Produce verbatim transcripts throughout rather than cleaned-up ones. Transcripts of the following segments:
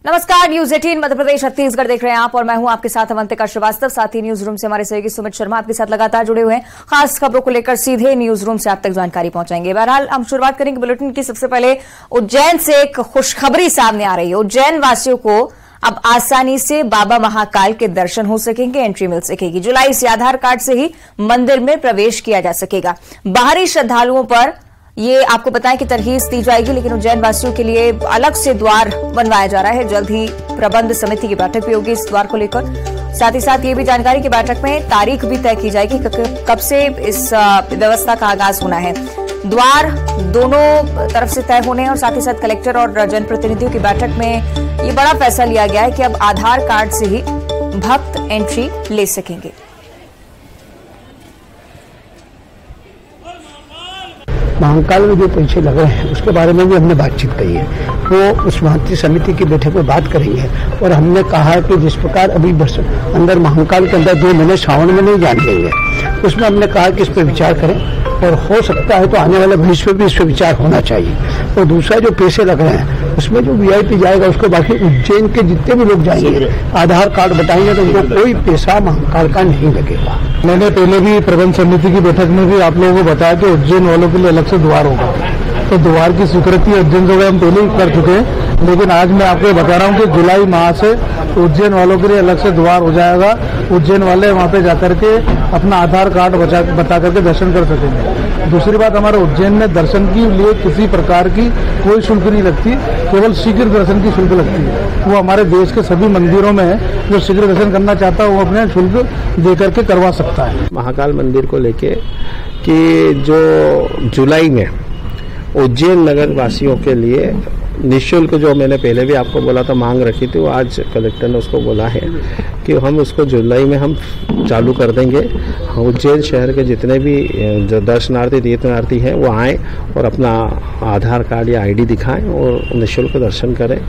नमस्कार, न्यूज अठारह मध्य प्रदेश छत्तीसगढ़ देख रहे हैं आप और मैं हूं आपके साथ अवंतिका श्रीवास्तव। साथ ही न्यूज रूम से हमारे सहयोगी सुमित शर्मा आपके साथ लगातार जुड़े हुए हैं। खास खबरों को लेकर सीधे न्यूज रूम से आप तक जानकारी पहुंचाएंगे। बहरहाल हम शुरुआत करेंगे बुलेटिन की। सबसे पहले उज्जैन से एक खुशखबरी सामने आ रही है। उज्जैन वासियों को अब आसानी से बाबा महाकाल के दर्शन हो सकेंगे, एंट्री मिल सकेगी। जुलाई से आधार कार्ड से ही मंदिर में प्रवेश किया जा सकेगा। बाहरी श्रद्धालुओं पर ये आपको बताएं कि तरहीज दी जाएगी, लेकिन उज्जैन वासियों के लिए अलग से द्वार बनवाया जा रहा है। जल्द ही प्रबंध समिति की बैठक भी होगी इस द्वार को लेकर। साथ ही साथ ये भी जानकारी की बैठक में तारीख भी तय की जाएगी कब से इस व्यवस्था का आगाज होना है। द्वार दोनों तरफ से तय होने हैं और साथ ही साथ कलेक्टर और जनप्रतिनिधियों की बैठक में ये बड़ा फैसला लिया गया है कि अब आधार कार्ड से ही भक्त एंट्री ले सकेंगे। महाकाल में जो पैसे लग रहे हैं उसके बारे में भी हमने बातचीत की है। वो उस मंत्री समिति की बैठक में बात करेंगे और हमने कहा है कि जिस प्रकार अभी अंदर महाकाल के अंदर दो महीने सावन में नहीं जान देंगे, उसमें हमने कहा कि इस पर विचार करें और हो सकता है तो आने वाले भविष्य में भी इस पर विचार होना चाहिए। और दूसरा जो पैसे लग रहे हैं उसमें जो वीआईपी जाएगा उसको बाकी उज्जैन के जितने भी लोग जाएंगे आधार कार्ड बताएंगे तो उनको कोई पैसा महाकाल का नहीं लगेगा। मैंने पहले भी प्रबंध समिति की बैठक में भी आप लोगों को बताया कि उज्जैन वालों के लिए अलग से द्वार होगा, तो द्वार की स्वीकृति उज्जैन से हम पहले ही कर चुके हैं। लेकिन आज मैं आपको बता रहा हूँ कि जुलाई माह से उज्जैन वालों के लिए अलग से द्वार हो जाएगा। उज्जैन वाले वहाँ पे जाकर के अपना आधार कार्ड बचा बता करके दर्शन कर सकेंगे। दूसरी बात, हमारे उज्जैन में दर्शन के लिए किसी प्रकार की कोई शुल्क नहीं लगती, केवल शीघ्र दर्शन की शुल्क लगती है। वो हमारे देश के सभी मंदिरों में है, जो शीघ्र दर्शन करना चाहता है वो अपने शुल्क दे करके करवा सकता है। महाकाल मंदिर को लेके कि जो जुलाई में उज्जैन नगर वासियों के लिए निःशुल्क, जो मैंने पहले भी आपको बोला था मांग रखी थी, वो आज कलेक्टर ने उसको बोला है कि हम उसको जुलाई में हम चालू कर देंगे। उज्जैन शहर के जितने भी जो दर्शनार्थी तीर्थयात्री हैं वो आएँ और अपना आधार कार्ड या आईडी दिखाएं और निःशुल्क दर्शन करें।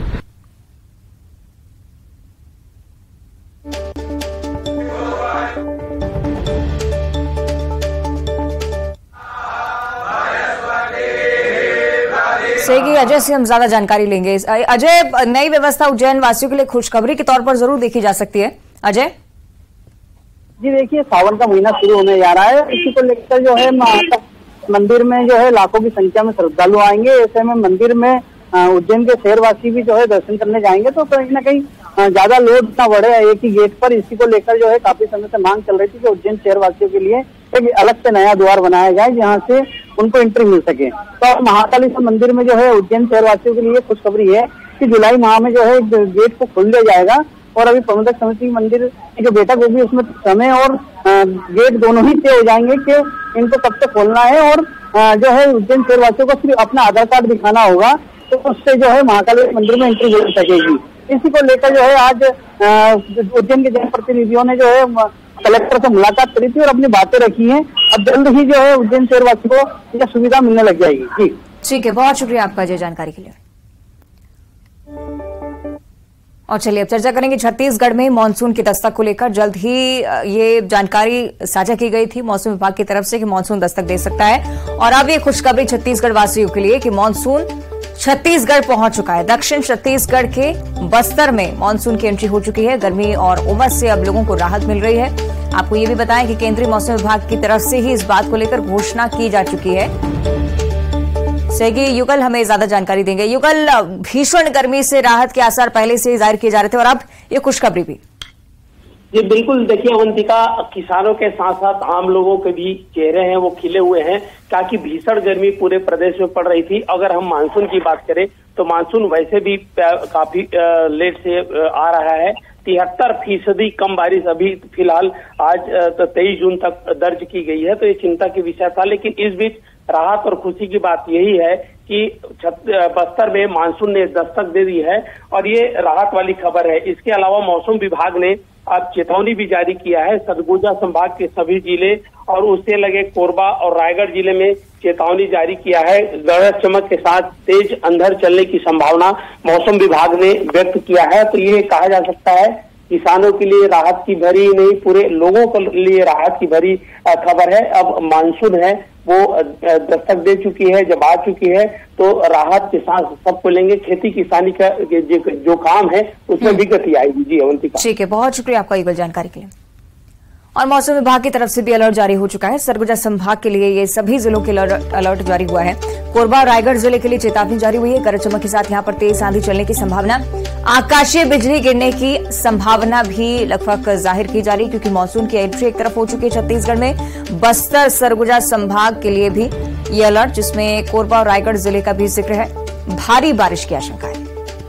अजय से हम ज्यादा जानकारी लेंगे। अजय, नई व्यवस्था उज्जैन वासियों के लिए खुशखबरी के तौर पर जरूर देखी जा सकती है। अजय जी, देखिए सावन का महीना शुरू होने जा रहा है, इसी को लेकर जो है मंदिर में जो है लाखों की संख्या में श्रद्धालु आएंगे। ऐसे में मंदिर में उज्जैन के शहरवासी भी जो है दर्शन करने जाएंगे, तो कहीं ना कहीं ज्यादा लोड ना बढ़े एक ही गेट पर। इसी को लेकर जो है काफी समय से मांग चल रही थी कि उज्जैन शहरवासियों के लिए एक अलग से नया द्वार बनाया जाए जहाँ से उनको एंट्री मिल सके। तो महाकालेश्वर मंदिर में जो है उज्जैन शहरवासियों के लिए खुशखबरी है कि जुलाई माह में जो है गेट को खोल दिया जाएगा और अभी प्रबंधक समिति मंदिर की जो बैठक होगी उसमें समय और गेट दोनों ही तय हो जाएंगे कि इनको कब से खोलना है। और जो है उज्जैन शहरवासियों को सिर्फ अपना आधार कार्ड दिखाना होगा, तो उससे जो है महाकालेश्वर मंदिर में एंट्री मिल सकेगी। इसी को लेकर जो है आज उज्जैन के जनप्रतिनिधियों ने जो है कलेक्टर से मुलाकात करी थी और अपनी बातें रखी हैं। अब जल्द ही जो है उज्जैन शहरवासी को यह सुविधा मिलने लग जाएगी। जी ठीक है, बहुत शुक्रिया आपका अजय जानकारी के लिए। और चलिए अब चर्चा करेंगे छत्तीसगढ़ में मानसून की दस्तक को लेकर। जल्द ही ये जानकारी साझा की गई थी मौसम विभाग की तरफ से कि मानसून दस्तक दे सकता है, और अब ये खुशखबरी छत्तीसगढ़ वासियों के लिए कि मानसून छत्तीसगढ़ पहुंच चुका है। दक्षिण छत्तीसगढ़ के बस्तर में मानसून की एंट्री हो चुकी है। गर्मी और उमस से अब लोगों को राहत मिल रही है। आपको ये भी बताएं कि केंद्रीय मौसम विभाग की तरफ से ही इस बात को लेकर घोषणा की जा चुकी है। सहयोगी युगल हमें ज्यादा जानकारी देंगे। युगल, भीषण गर्मी से राहत के आसार पहले से ही जाहिर किए जा रहे थे और अब ये खुशखबरी भी। जी बिल्कुल, देखिए अवंतिका, किसानों के साथ साथ आम लोगों के भी चेहरे हैं वो खिले हुए हैं, ताकि भीषण गर्मी पूरे प्रदेश में पड़ रही थी। अगर हम मानसून की बात करें तो मानसून वैसे भी काफी लेट से आ रहा है। तिहत्तर फीसदी कम बारिश अभी फिलहाल आज तेईस जून तक दर्ज की गई है, तो ये चिंता की विषय था। लेकिन इस बीच राहत और खुशी की बात यही है कि बस्तर में मानसून ने दस्तक दे दी है और ये राहत वाली खबर है। इसके अलावा मौसम विभाग ने अब चेतावनी भी जारी किया है। सरगुजा संभाग के सभी जिले और उससे लगे कोरबा और रायगढ़ जिले में चेतावनी जारी किया है। गरज चमक के साथ तेज अंधड़ चलने की संभावना मौसम विभाग ने व्यक्त किया है। तो ये कहा जा सकता है किसानों के लिए राहत की भरी नहीं, पूरे लोगों के लिए राहत की भरी खबर है। अब मानसून है वो दस्तक दे चुकी है, जब आ चुकी है तो राहत के साथ सबको लेंगे। खेती किसानी का जो काम है उसमें भी गति आएगी। जी अवंतिका, ठीक है, बहुत शुक्रिया आपका ये जानकारी के लिए। और मौसम विभाग की तरफ से भी अलर्ट जारी हो चुका है। सरगुजा संभाग के लिए ये सभी जिलों के अलर्ट जारी हुआ है। कोरबा और रायगढ़ जिले के लिए चेतावनी जारी हुई है। गरज चमक के साथ यहां पर तेज आंधी चलने की संभावना, आकाशीय बिजली गिरने की संभावना भी लगभग जाहिर की जा रही है, क्योंकि मानसून की एंट्री एक तरफ हो चुकी है छत्तीसगढ़ में। बस्तर सरगुजा संभाग के लिए भी ये अलर्ट, जिसमें कोरबा और रायगढ़ जिले का भी जिक्र है। भारी बारिश की आशंका है।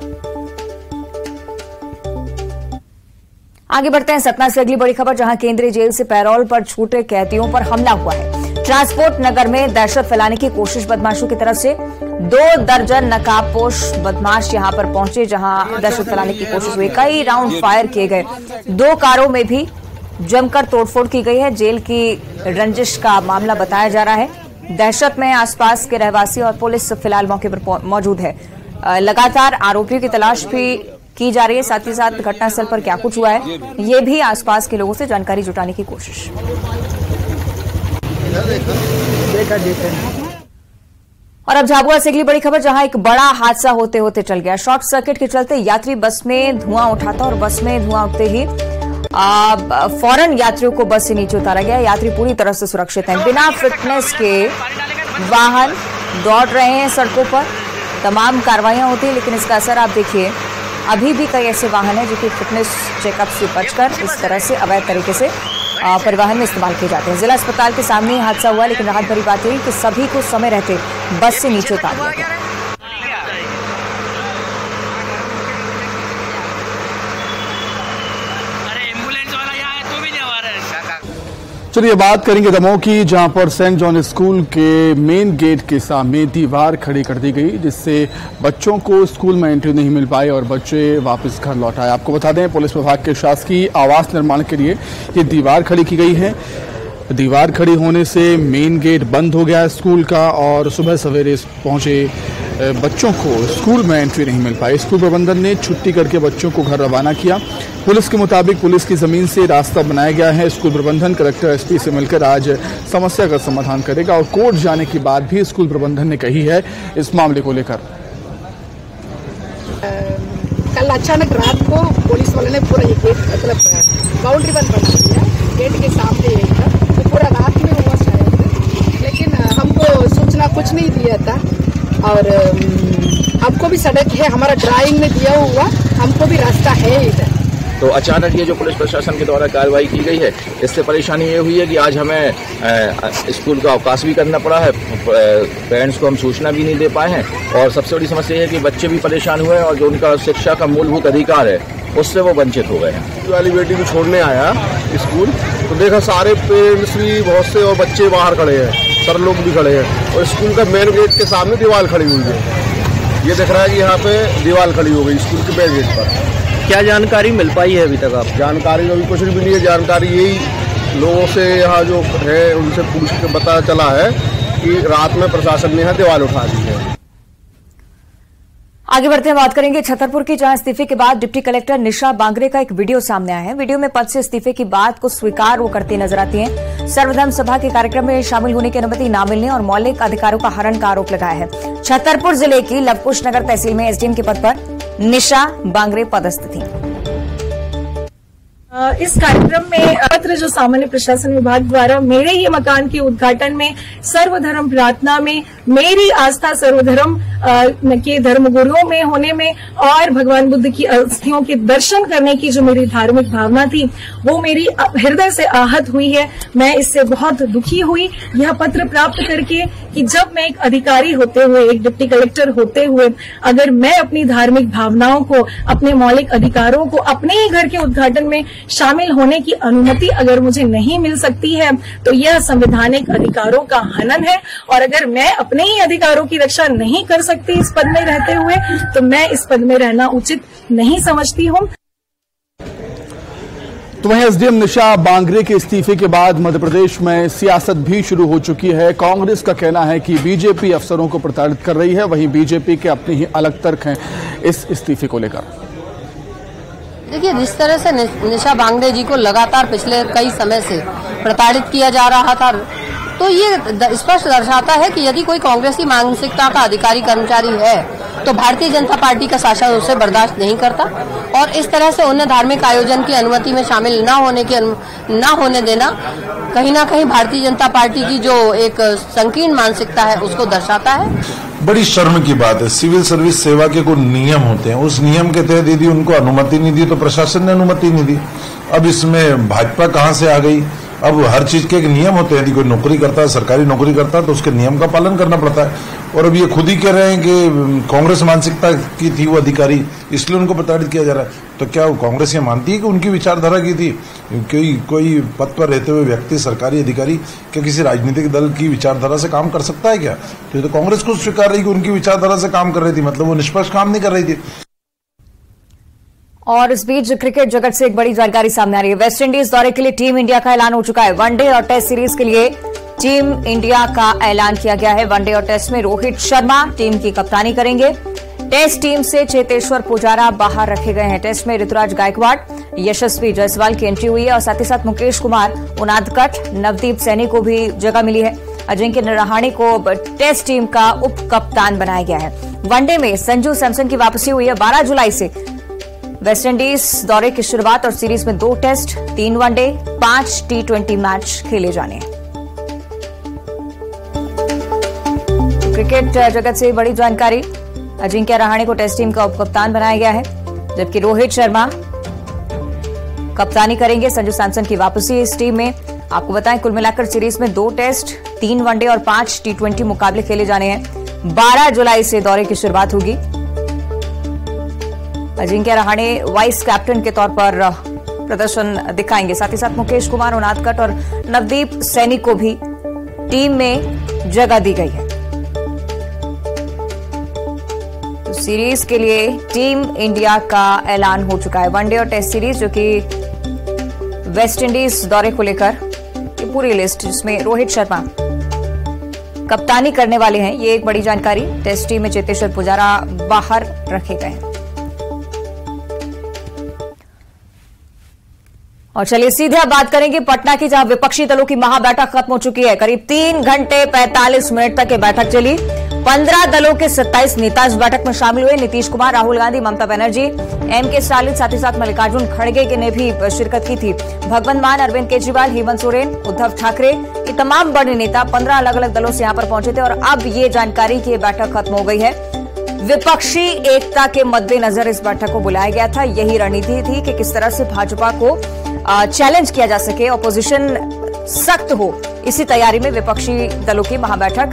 आगे बढ़ते हैं सतना से अगली बड़ी खबर, जहां केंद्रीय जेल से पैरोल पर छूटे कैदियों पर हमला हुआ है। ट्रांसपोर्ट नगर में दहशत फैलाने की कोशिश बदमाशों की तरफ से। दो दर्जन नकाबपोश बदमाश यहां पर पहुंचे, जहां दहशत फैलाने की कोशिश हुई। कई राउंड फायर किए गए। दो कारों में भी जमकर तोड़फोड़ की गई है। जेल की रंजिश का मामला बताया जा रहा है। दहशत में आसपास के रहवासी और पुलिस फिलहाल मौके पर मौजूद है। लगातार आरोपियों की तलाश भी की जा रही है। साथ ही साथ घटनास्थल पर क्या कुछ हुआ है, ये भी आसपास के लोगों से जानकारी जुटाने की कोशिश। और अब झाबुआ से अगली बड़ी खबर, जहां एक बड़ा हादसा होते होते टल गया। शॉर्ट सर्किट के चलते यात्री बस में धुआं उठा था और बस में धुआं उठते ही फौरन यात्रियों को बस से नीचे उतारा गया। यात्री पूरी तरह से सुरक्षित हैं। बिना फिटनेस के वाहन दौड़ रहे हैं सड़कों पर। तमाम कार्रवाइयां होती है, लेकिन इसका असर आप देखिए। अभी भी कई ऐसे वाहन हैं जो कि फिटनेस चेकअप से बचकर इस तरह से अवैध तरीके से परिवहन में इस्तेमाल किए जाते हैं। जिला अस्पताल के सामने ही हादसा हुआ, लेकिन राहत भरी बात यही कि सभी को समय रहते बस से नीचे उतार दिया गया। चलिए बात करेंगे दमोह की, जहां पर सेंट जॉन स्कूल के मेन गेट के सामने दीवार खड़ी कर दी गई, जिससे बच्चों को स्कूल में एंट्री नहीं मिल पाई और बच्चे वापस घर लौट आए। आपको बता दें, पुलिस विभाग के शासकीय आवास निर्माण के लिए ये दीवार खड़ी की गई है। दीवार खड़ी होने से मेन गेट बंद हो गया स्कूल का और सुबह सवेरे पहुंचे बच्चों को स्कूल में एंट्री नहीं मिल पाई। स्कूल प्रबंधन ने छुट्टी करके बच्चों को घर रवाना किया। पुलिस के मुताबिक पुलिस की जमीन से रास्ता बनाया गया है। स्कूल प्रबंधन कलेक्टर एसपी से मिलकर आज समस्या का समाधान करेगा और कोर्ट जाने की बात भी स्कूल प्रबंधन ने कही है इस मामले को लेकर। कल अचानक रात को पुलिस वाले ने पूरा ये गेट मतलब बाउंड्री बंद बना दिया, गेट के सामने यही था, तो पूरा रात में हुआ शायद, लेकिन हमको सूचना कुछ नहीं दिया था। और हमको भी सड़क है, हमारा ड्राइंग में दिया हुआ, हमको भी रास्ता है इधर। तो अचानक ये जो पुलिस प्रशासन के द्वारा कार्रवाई की गई है, इससे परेशानी ये हुई है कि आज हमें स्कूल का अवकाश भी करना पड़ा है। पेरेंट्स को हम सूचना भी नहीं दे पाए हैं और सबसे बड़ी समस्या ये है कि बच्चे भी परेशान हुए हैं और जो उनका शिक्षा का मूलभूत अधिकार है उससे वो वंचित हो गए हैं। वाली बेटी को छोड़ने आया स्कूल तो देखा सारे पेरेंट्स भी बहुत से और बच्चे बाहर खड़े हैं, सर लोग भी खड़े हैं और स्कूल का मेन गेट के सामने दीवार खड़ी हुई है। ये दिख रहा है कि यहाँ पे दीवार खड़ी हो गई स्कूल के मेन गेट पर। क्या जानकारी मिल पाई है अभी तक आप? जानकारी अभी कुछ भी नहीं है। जानकारी यही लोगों से यहाँ जो है उनसे पूछ के पता चला है कि रात में प्रशासन ने यहाँ दीवार उठा दी है। आगे बढ़ते हैं, बात करेंगे छतरपुर की, जहां इस्तीफे के बाद डिप्टी कलेक्टर निशा बांगरे का एक वीडियो सामने आया है। वीडियो में पद से इस्तीफे की बात को स्वीकार वो करती नजर आती हैं। सर्वधर्म सभा के कार्यक्रम में शामिल होने की अनुमति न मिलने और मौलिक अधिकारों का हनन का आरोप लगाया है। छतरपुर जिले की लवकुश नगर तहसील में एसडीएम के पद पर निशा बांगरे पदस्थ थी। इस कार्यक्रम में पत्र जो सामान्य प्रशासन विभाग द्वारा मेरे ही मकान के उद्घाटन में सर्वधर्म प्रार्थना में मेरी आस्था सर्वधर्म के धर्मगुरुओं में होने में और भगवान बुद्ध की अस्थियों के दर्शन करने की जो मेरी धार्मिक भावना थी वो मेरी हृदय से आहत हुई है। मैं इससे बहुत दुखी हुई यह पत्र प्राप्त करके कि जब मैं एक अधिकारी होते हुए, एक डिप्टी कलेक्टर होते हुए, अगर मैं अपनी धार्मिक भावनाओं को, अपने मौलिक अधिकारों को, अपने ही घर के उद्घाटन में शामिल होने की अनुमति अगर मुझे नहीं मिल सकती है तो यह संवैधानिक अधिकारों का हनन है। और अगर मैं अपने ही अधिकारों की रक्षा नहीं कर सकती इस पद में रहते हुए तो मैं इस पद में रहना उचित नहीं समझती हूँ। तो वहीं एसडीएम निशा बांगरे के इस्तीफे के बाद मध्य प्रदेश में सियासत भी शुरू हो चुकी है। कांग्रेस का कहना है कि बीजेपी अफसरों को प्रताड़ित कर रही है, वहीं बीजेपी के अपने ही अलग तर्क हैं इस इस्तीफे को लेकर। देखिए, जिस तरह से निशा बांगड़े जी को लगातार पिछले कई समय से प्रताड़ित किया जा रहा था, तो ये स्पष्ट दर्शाता है कि यदि कोई कांग्रेस की मानसिकता का अधिकारी कर्मचारी है तो भारतीय जनता पार्टी का शासन उसे बर्दाश्त नहीं करता, और इस तरह से उन्हें धार्मिक आयोजन की अनुमति में शामिल न होने की न होने देना कहीं ना कहीं भारतीय जनता पार्टी की जो एक संकीर्ण मानसिकता है उसको दर्शाता है। बड़ी शर्म की बात है, सिविल सर्विस सेवा के कुछ नियम होते हैं, उस नियम के तहत यदि उनको अनुमति नहीं दी तो प्रशासन ने अनुमति नहीं दी। अब इसमें भाजपा कहां से आ गई? अब हर चीज के एक नियम होते हैं, यदि कोई नौकरी करता है, सरकारी नौकरी करता है, तो उसके नियम का पालन करना पड़ता है। और अब ये खुद ही कह रहे हैं कि कांग्रेस मानसिकता की थी वो अधिकारी, इसलिए उनको प्रताड़ित किया जा रहा है। तो क्या वो कांग्रेस ये मानती है कि उनकी विचारधारा की थी? कोई कोई पद पर रहते हुए व्यक्ति, सरकारी अधिकारी, क्या किसी राजनीतिक दल की विचारधारा से काम कर सकता है क्या? तो ये तो कांग्रेस खुद स्वीकार रही कि उनकी विचारधारा से काम कर रही थी, मतलब वो निष्पक्ष काम नहीं कर रही थी। और इस बीच क्रिकेट जगत से एक बड़ी जानकारी सामने आ रही है। वेस्ट इंडीज दौरे के लिए टीम इंडिया का ऐलान हो चुका है। वनडे और टेस्ट सीरीज के लिए टीम इंडिया का ऐलान किया गया है। वनडे और टेस्ट में रोहित शर्मा टीम की कप्तानी करेंगे। टेस्ट टीम से चेतेश्वर पुजारा बाहर रखे गए हैं। टेस्ट में ऋतुराज गायकवाड़, यशस्वी जायसवाल की एंट्री हुई है और साथ ही साथ मुकेश कुमार, उनादकट, नवदीप सैनी को भी जगह मिली है। अजिंक्य रहाणे को टेस्ट टीम का उप कप्तान बनाया गया है। वनडे में संजू सैमसन की वापसी हुई है। बारह जुलाई से वेस्ट इंडीज दौरे की शुरुआत और सीरीज में दो टेस्ट, तीन वनडे, पांच टी ट्वेंटी मैच खेले जाने हैं। क्रिकेट जगत से बड़ी जानकारी, अजिंक्य रहाणे को टेस्ट टीम का उपकप्तान बनाया गया है, जबकि रोहित शर्मा कप्तानी करेंगे। संजू सैमसन की वापसी इस टीम में। आपको बताएं, कुल मिलाकर सीरीज में दो टेस्ट, तीन वनडे और पांच टी ट्वेंटी मुकाबले खेले जाने हैं। बारह जुलाई से दौरे की शुरुआत होगी। अजिंक्य रहाणे वाइस कैप्टन के तौर पर प्रदर्शन दिखाएंगे। साथ ही साथ मुकेश कुमार, उनादकट और नवदीप सैनी को भी टीम में जगह दी गई है। तो सीरीज के लिए टीम इंडिया का ऐलान हो चुका है। वनडे और टेस्ट सीरीज, जो कि वेस्ट इंडीज दौरे को लेकर ये पूरी लिस्ट, जिसमें रोहित शर्मा कप्तानी करने वाले हैं, ये एक बड़ी जानकारी। टेस्ट टीम में चेतेश्वर पुजारा बाहर रखे गए हैं। और चलिए सीधे अब बात करेंगे पटना की, जहां विपक्षी दलों की महाबैठक खत्म हो चुकी है। करीब तीन घंटे पैंतालीस मिनट तक ये बैठक चली। पंद्रह दलों के सत्ताईस नेता इस बैठक में शामिल हुए। नीतीश कुमार, राहुल गांधी, ममता बनर्जी, एम के स्टालिन, साथ ही साथ मल्लिकार्जुन खड़गे ने भी शिरकत की थी। भगवंत मान, अरविंद केजरीवाल, हेमंत सोरेन, उद्धव ठाकरे, ये तमाम बड़े नेता पंद्रह अलग अलग दलों से यहां पर पहुंचे थे। और अब ये जानकारी की बैठक खत्म हो गई है। विपक्षी एकता के मद्देनजर इस बैठक को बुलाया गया था। यही रणनीति थी कि किस तरह से भाजपा को चैलेंज किया जा सके, ऑपोजिशन सख्त हो। इसी तैयारी में विपक्षी दलों की महाबैठक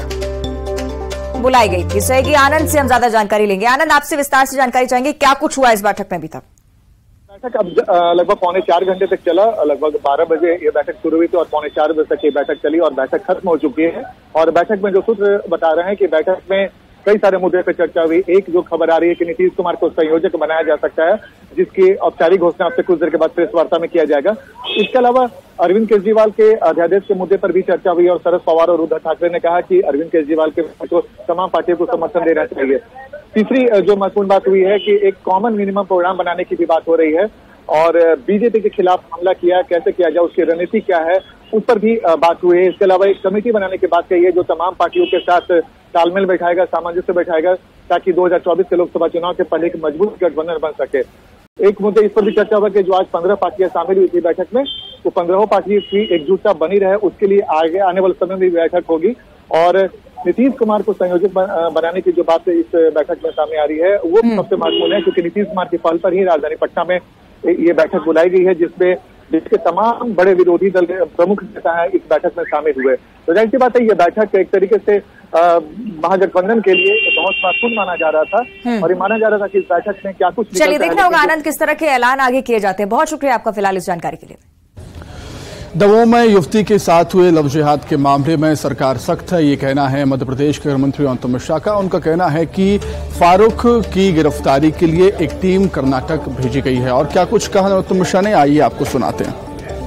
बुलाई गई थी। सहयोगी आनंद से हम ज्यादा जानकारी लेंगे। आनंद, आपसे विस्तार से जानकारी चाहेंगे, क्या कुछ हुआ इस बैठक में अभी तक? बैठक अब लगभग पौने चार घंटे तक चला। लगभग बारह बजे ये बैठक शुरू हुई थी और पौने चार बजे तक ये बैठक चली और बैठक खत्म हो चुकी है। और बैठक में जो सूत्र बता रहे हैं कि बैठक में कई सारे मुद्दे पर चर्चा हुई। एक जो खबर आ रही है कि नीतीश कुमार को संयोजक बनाया जा सकता है, जिसकी औपचारिक घोषणा अब से कुछ देर के बाद प्रेस वार्ता में किया जाएगा। इसके अलावा अरविंद केजरीवाल के अध्यादेश के मुद्दे पर भी चर्चा हुई और शरद पवार और उद्धव ठाकरे ने कहा कि अरविंद केजरीवाल के को तमाम पार्टियों को समर्थन देना चाहिए। तीसरी जो महत्वपूर्ण बात हुई है कि एक कॉमन मिनिमम प्रोग्राम बनाने की भी बात हो रही है और बीजेपी के खिलाफ हमला किया, कैसे किया जाए, उसकी रणनीति क्या है, उस पर भी बात हुई है। इसके अलावा एक कमेटी बनाने की बात कही है जो तमाम पार्टियों के साथ तालमेल बैठाएगा, सामंजस्य बैठाएगा, ताकि दो हजार चौबीस के लोकसभा चुनाव के पहले एक मजबूत गठबंधन बन सके। एक मुद्दे इस पर भी चर्चा हुआ कि जो आज पंद्रह पार्टियां शामिल हुई थी बैठक में, वो पंद्रह पार्टियों की एकजुटता बनी रहे, उसके लिए आगे आने वाले समय में बैठक होगी। और नीतीश कुमार को संयोजक बनाने की जो बात इस बैठक में सामने आ रही है वो सबसे महत्वपूर्ण है, क्योंकि नीतीश कुमार की पहल पर ही राजधानी पटना में ये बैठक बुलाई गई है, जिसमें जिसके तमाम बड़े विरोधी दल के प्रमुख नेता है इस बैठक में शामिल हुए। तो जाहिर सी बात है, ये बैठक एक तरीके से महागठबंधन के लिए बहुत महत्वपूर्ण माना जा रहा था और ये माना जा रहा था कि इस बैठक में क्या कुछ। चलिए देखना होगा आनंद किस तरह के ऐलान आगे किए जाते हैं। बहुत शुक्रिया आपका फिलहाल इस जानकारी के लिए। दमोह में युवती के साथ हुए लव जिहाद के मामले में सरकार सख्त है, ये कहना है मध्य प्रदेश के गृह मंत्री अमित मिश्रा का। उनका कहना है कि फारूक की गिरफ्तारी के लिए एक टीम कर्नाटक भेजी गई है। और क्या कुछ कहा अमित मिश्रा ने, आइए आपको सुनाते हैं।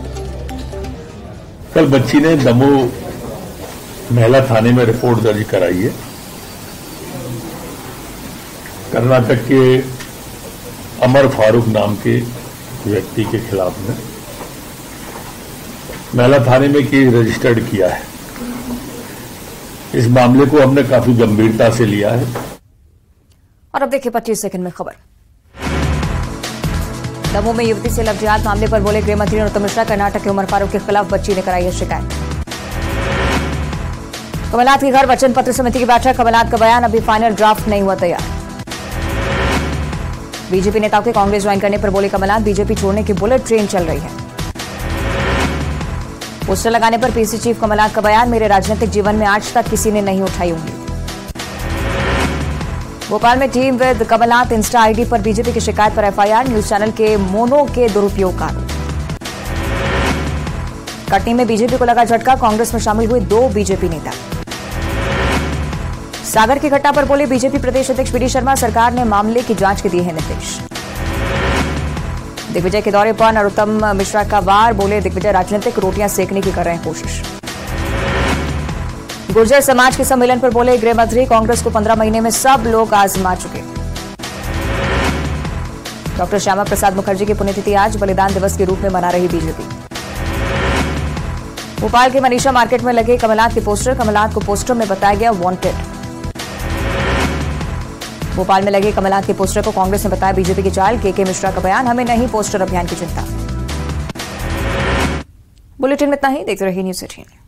कल बच्ची ने दमोह महिला थाने में रिपोर्ट दर्ज कराई है। कर्नाटक के अमर फारूक नाम के व्यक्ति के खिलाफ में मैला थाने में केस रजिस्टर्ड किया है। इस मामले को हमने काफी गंभीरता से लिया है। और अब देखिए पच्चीस सेकंड में खबर। दमोह में युवती से लव जिहाद मामले पर बोले गृह मंत्री नरोत्तम मिश्रा, कर्नाटक के उमर फारूक के खिलाफ बच्ची ने कराई है शिकायत। कमलनाथ के घर वचन पत्र समिति की बैठक, कमलनाथ का बयान अभी फाइनल ड्राफ्ट नहीं हुआ तैयार। बीजेपी नेताओं के कांग्रेस ज्वाइन करने पर बोले कमलनाथ, बीजेपी छोड़ने की बुलेट ट्रेन चल रही है। पोस्टर लगाने पर पीसी चीफ कमलनाथ का बयान, मेरे राजनीतिक जीवन में आज तक किसी ने नहीं उठाई उंगली। भोपाल में team with Kamalnath insta ID पर बीजेपी की शिकायत पर एफआईआर, न्यूज चैनल के मोनो के दुरुपयोग का आरोप। कटनी में बीजेपी को लगा झटका, कांग्रेस में शामिल हुए दो बीजेपी नेता। सागर की घटना पर बोले बीजेपी प्रदेश अध्यक्ष वी डी शर्मा, सरकार ने मामले की जांच के दिए हैं निर्देश। दिग्विजय के दौरे पर नरोत्तम मिश्रा का वार, बोले दिग्विजय राजनीतिक रोटियां सेकने की कर रहे हैं कोशिश। गुर्जर समाज के सम्मेलन पर बोले गृह मंत्री, कांग्रेस को पंद्रह महीने में सब लोग आजमा चुके। डॉक्टर श्यामा प्रसाद मुखर्जी की पुण्यतिथि आज, बलिदान दिवस के रूप में मना रही बीजेपी। भोपाल के मनीषा मार्केट में लगे कमलनाथ के पोस्टर, कमलनाथ को पोस्टर में बताया गया वांटेड। भोपाल में लगे कमलनाथ के पोस्टर को कांग्रेस ने बताया बीजेपी की चाल, के के मिश्रा का बयान, हमें नहीं पोस्टर अभियान की चिंता। बुलेटिन में इतना ही, देखते रहिए न्यूज़ एटीन।